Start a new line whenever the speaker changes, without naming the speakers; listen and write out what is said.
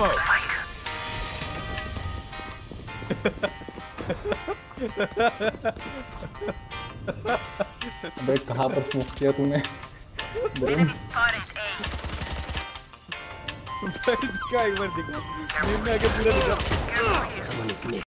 smoke.
अबे कहाँ पर स्मोक किया तूने?
दिखा एक बार दिखा। नींद में आके पूरा दिखा।